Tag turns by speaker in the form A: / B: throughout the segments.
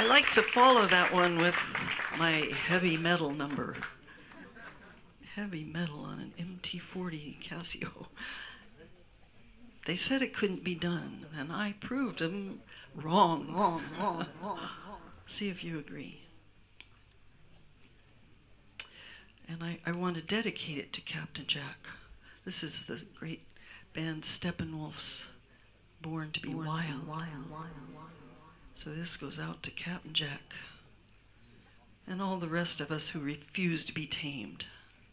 A: I like to follow that one with my heavy metal number. Heavy metal on an MT40 Casio. They said it couldn't be done, and I proved them wrong. See if you agree. And I want to dedicate it to Captain Jack. This is the great band Steppenwolf's Born to be Wild. So this goes out to Captain Jack and all the rest of us who refuse to be tamed.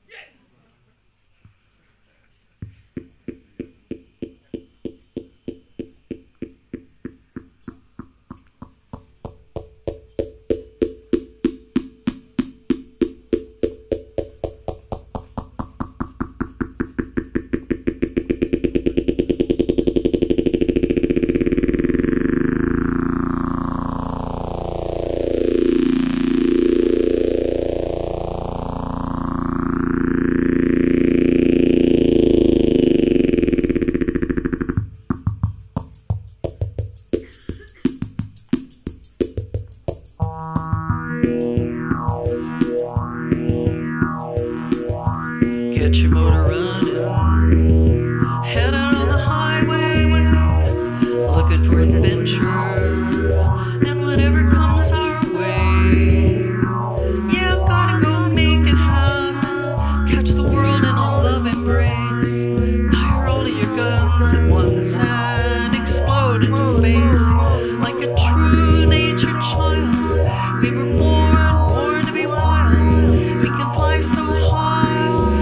A: Get your motor running, head out on the highway, looking for adventure, and whatever comes our way. Yeah, gotta go make it happen, catch the world in a love embrace, fire all of your guns at once and explode into space. Like a true natured child, we were born to be wild, we can fly so high.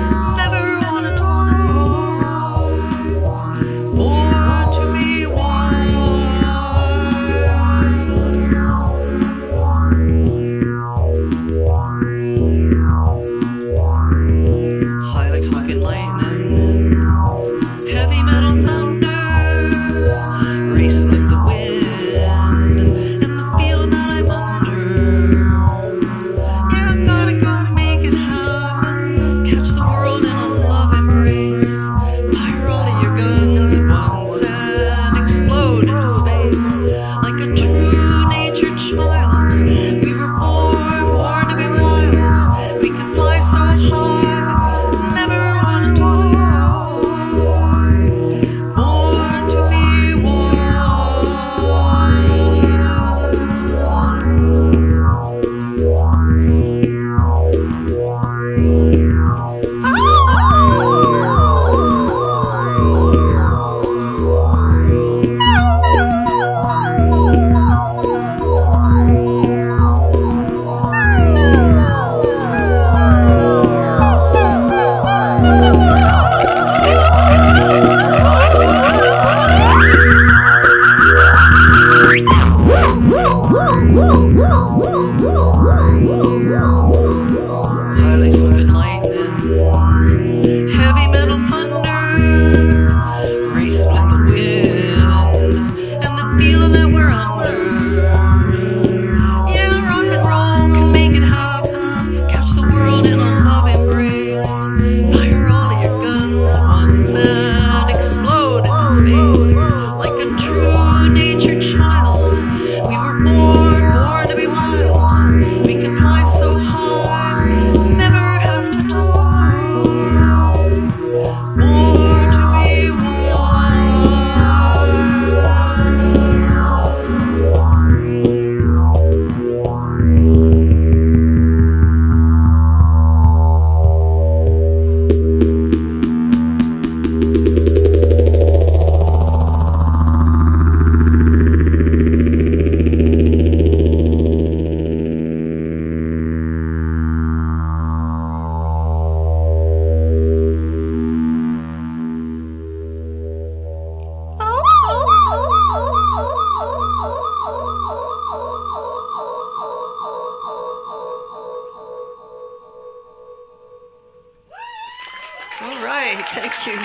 A: All right, thank you.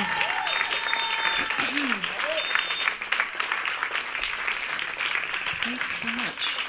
A: Thanks so much.